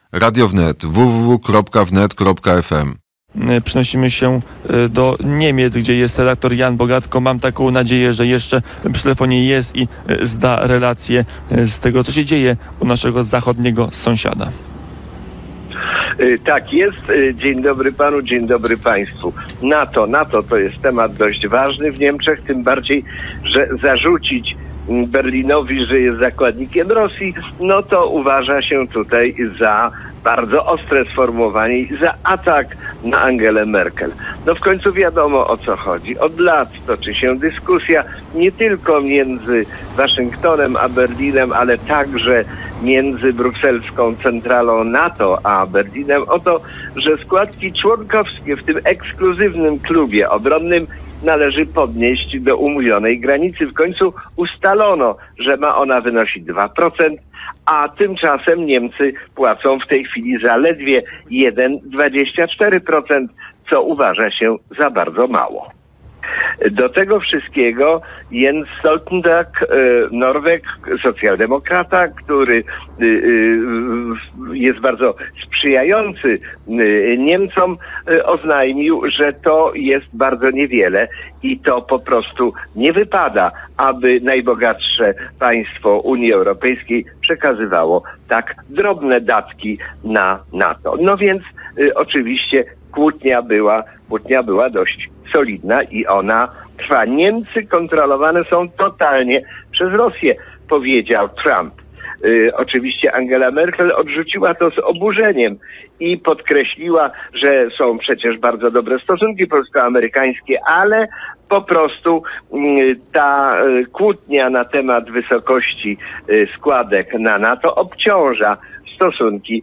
Radio Wnet, www.wnet.fm. Przenosimy się do Niemiec, gdzie jest redaktor Jan Bogatko. Mam taką nadzieję, że jeszcze przy telefonie jest i zda relację z tego, co się dzieje u naszego zachodniego sąsiada. Tak jest. Dzień dobry panu, dzień dobry państwu. NATO to jest temat dość ważny w Niemczech, tym bardziej, że zarzucić Berlinowi, że jest zakładnikiem Rosji, no to uważa się tutaj za bardzo ostre sformułowanie i za atak na Angelę Merkel. No w końcu wiadomo, o co chodzi. Od lat toczy się dyskusja nie tylko między Waszyngtonem a Berlinem, ale także między brukselską centralą NATO a Berlinem o to, że składki członkowskie w tym ekskluzywnym klubie obronnym należy podnieść do umówionej granicy. W końcu ustalono, że ma ona wynosić 2%, a tymczasem Niemcy płacą w tej chwili zaledwie 1,24%, co uważa się za bardzo mało. Do tego wszystkiego Jens Stoltenberg, Norweg, socjaldemokrata, który jest bardzo sprzyjający Niemcom, oznajmił, że to jest bardzo niewiele i to po prostu nie wypada, aby najbogatsze państwo Unii Europejskiej przekazywało tak drobne datki na NATO. No więc oczywiście kłótnia była dość solidna i ona trwa. Niemcy kontrolowane są totalnie przez Rosję, powiedział Trump. Oczywiście Angela Merkel odrzuciła to z oburzeniem i podkreśliła, że są przecież bardzo dobre stosunki polsko-amerykańskie, ale po prostu ta kłótnia na temat wysokości składek na NATO obciąża stosunki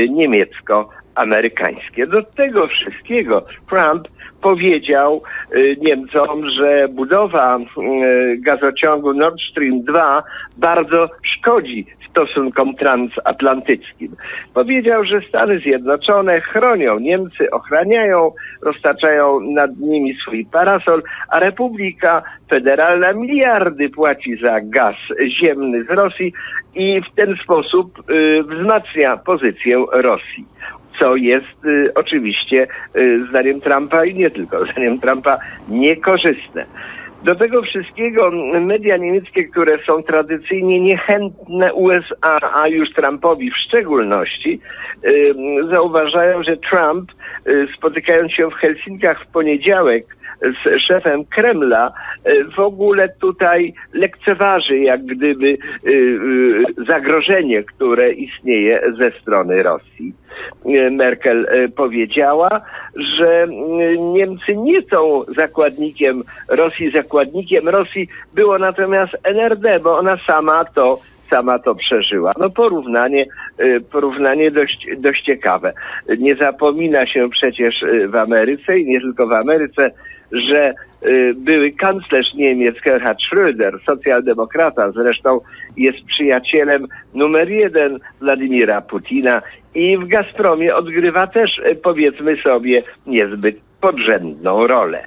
niemiecko-amerykańskie. Do tego wszystkiego Trump powiedział Niemcom, że budowa gazociągu Nord Stream 2 bardzo szkodzi stosunkom transatlantyckim. Powiedział, że Stany Zjednoczone chronią Niemcy, ochraniają, roztaczają nad nimi swój parasol, a Republika Federalna miliardy płaci za gaz ziemny z Rosji i w ten sposób wzmacnia pozycję Rosji. Co jest oczywiście zdaniem Trumpa i nie tylko zdaniem Trumpa niekorzystne. Do tego wszystkiego media niemieckie, które są tradycyjnie niechętne USA, a już Trumpowi w szczególności, zauważają, że Trump, spotykając się w Helsinkach w poniedziałek z szefem Kremla, w ogóle tutaj lekceważy jak gdyby zagrożenie, które istnieje ze strony Rosji. Merkel powiedziała, że Niemcy nie są zakładnikiem Zakładnikiem Rosji było natomiast NRD, bo ona sama to przeżyła. No porównanie dość ciekawe. Nie zapomina się przecież w Ameryce i nie tylko w Ameryce, że były kanclerz Niemiec Gerhard Schröder, socjaldemokrata, zresztą jest przyjacielem numer 1 Władimira Putina i w Gazpromie odgrywa też, powiedzmy sobie, niezbyt podrzędną rolę.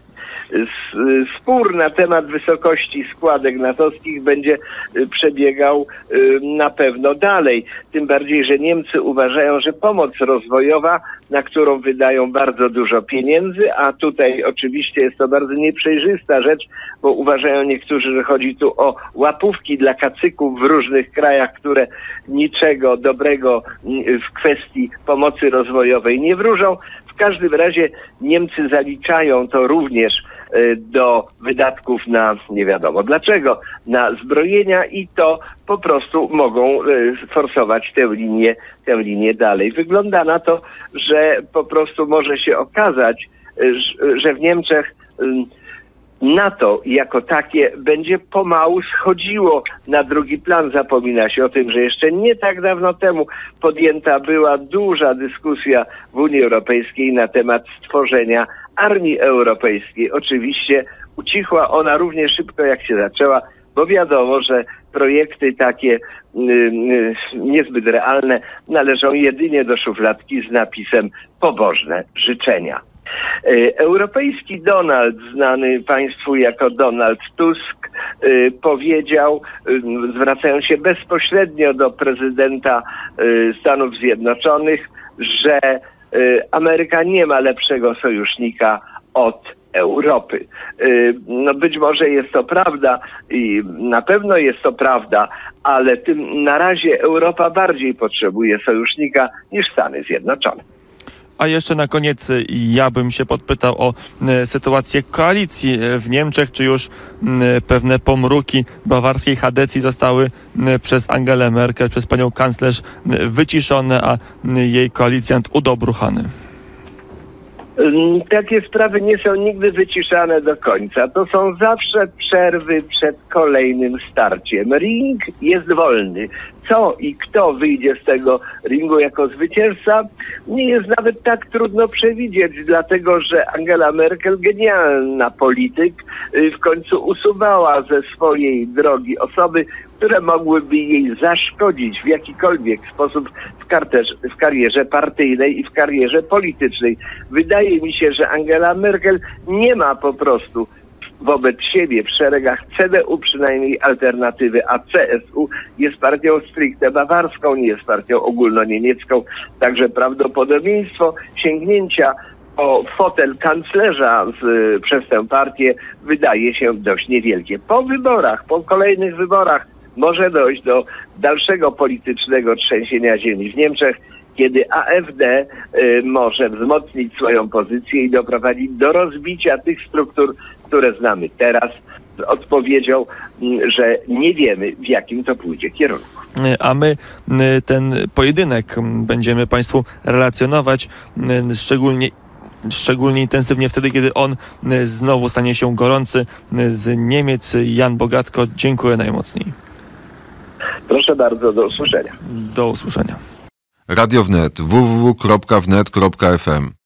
Spór na temat wysokości składek natowskich będzie przebiegał na pewno dalej. Tym bardziej, że Niemcy uważają, że pomoc rozwojowa, na którą wydają bardzo dużo pieniędzy, a tutaj oczywiście jest to bardzo nieprzejrzysta rzecz, bo uważają niektórzy, że chodzi tu o łapówki dla kacyków w różnych krajach, które niczego dobrego w kwestii pomocy rozwojowej nie wróżą. W każdym razie Niemcy zaliczają to również do wydatków na, nie wiadomo dlaczego, na zbrojenia i to po prostu mogą forsować tę linię dalej. Wygląda na to, że po prostu może się okazać, że w Niemczech NATO jako takie będzie pomału schodziło na drugi plan. Zapomina się o tym, że jeszcze nie tak dawno temu podjęta była duża dyskusja w Unii Europejskiej na temat stworzenia armii europejskiej. Oczywiście ucichła ona równie szybko, jak się zaczęła, bo wiadomo, że projekty takie niezbyt realne należą jedynie do szufladki z napisem pobożne życzenia. Europejski Donald, znany państwu jako Donald Tusk, powiedział, zwracając się bezpośrednio do prezydenta Stanów Zjednoczonych, że Ameryka nie ma lepszego sojusznika od Europy. No być może jest to prawda i na pewno jest to prawda, ale na razie Europa bardziej potrzebuje sojusznika niż Stany Zjednoczone. A jeszcze na koniec ja bym się podpytał o sytuację koalicji w Niemczech. Czy już pewne pomruki bawarskiej Chadecji zostały przez Angelę Merkel, przez panią kanclerz wyciszone, a jej koalicjant udobruchany? Takie sprawy nie są nigdy wyciszane do końca. To są zawsze przerwy przed kolejnym starciem. Ring jest wolny. Co i kto wyjdzie z tego ringu jako zwycięzca, nie jest nawet tak trudno przewidzieć, dlatego że Angela Merkel, genialna polityk, w końcu usuwała ze swojej drogi osoby, które mogłyby jej zaszkodzić w jakikolwiek sposób w karierze partyjnej i w karierze politycznej. Wydaje mi się, że Angela Merkel nie ma po prostu wobec siebie w szeregach CDU przynajmniej alternatywy, a CSU jest partią stricte bawarską, nie jest partią ogólnoniemiecką, także prawdopodobieństwo sięgnięcia o fotel kanclerza przez tę partię wydaje się dość niewielkie. Po wyborach, po kolejnych wyborach może dojść do dalszego politycznego trzęsienia ziemi w Niemczech, kiedy AfD może wzmocnić swoją pozycję i doprowadzić do rozbicia tych struktur, które znamy teraz, z odpowiedzią, że nie wiemy, w jakim to pójdzie kierunku. A my ten pojedynek będziemy Państwu relacjonować szczególnie intensywnie wtedy, kiedy on znowu stanie się gorący. Z Niemiec Jan Bogatko, dziękuję najmocniej. Proszę bardzo, do usłyszenia. Do usłyszenia. Radio Wnet, www.wnet.fm